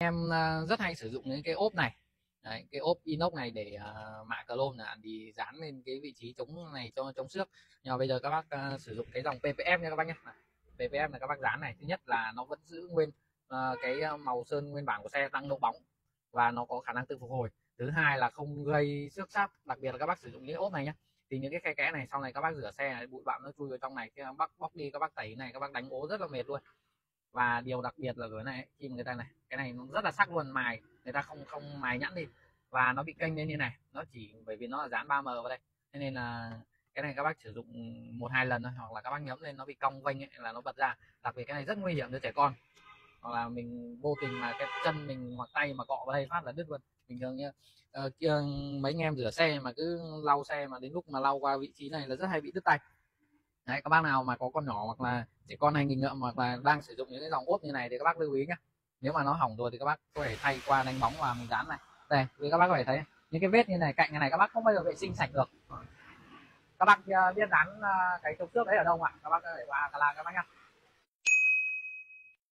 Em rất hay sử dụng những cái ốp này. Đấy, cái ốp inox này để mạ chrome là thì dán lên cái vị trí chống này cho chống xước. Nhưng mà bây giờ các bác sử dụng cái dòng PPF nha các bác nhé. PPF là các bác dán này, thứ nhất là nó vẫn giữ nguyên cái màu sơn nguyên bản của xe, tăng độ bóng và nó có khả năng tự phục hồi. Thứ hai là không gây xước sáp, đặc biệt là các bác sử dụng những ốp này nhé, thì những cái khe kẽ này sau này các bác rửa xe này, bụi bặm nó chui vào trong này, khi các bác bóc đi các bác tẩy này, các bác đánh ố rất là mệt luôn. Và điều đặc biệt là cái này khi mà người ta này, cái này nó rất là sắc luôn, mài người ta không không mài nhẵn đi và nó bị kênh lên như này, nó chỉ bởi vì nó là dán 3M vào đây, thế nên là cái này các bác sử dụng một hai lần thôi, hoặc là các bác nhấm lên nó bị cong vênh ấy, là nó bật ra. Đặc biệt cái này rất nguy hiểm cho trẻ con, hoặc là mình vô tình mà cái chân mình hoặc tay mà cọ vào đây phát là đứt luôn. Bình thường như mấy anh em rửa xe mà cứ lau xe mà đến lúc mà lau qua vị trí này là rất hay bị đứt tay. Đấy, các bác nào mà có con nhỏ hoặc là trẻ con hay nghịch ngợm hoặc là đang sử dụng những cái dòng ốp như này thì các bác lưu ý nhé. Nếu mà nó hỏng rồi thì các bác có thể thay qua đánh bóng và mình dán này. Đây, vì các bác có thể thấy những cái vết như này, cạnh này các bác không bao giờ vệ sinh sạch được. Các bác biết dán cái chống xước đấy ở đâu ạ? Các bác có thể qua Cala các bác nhá.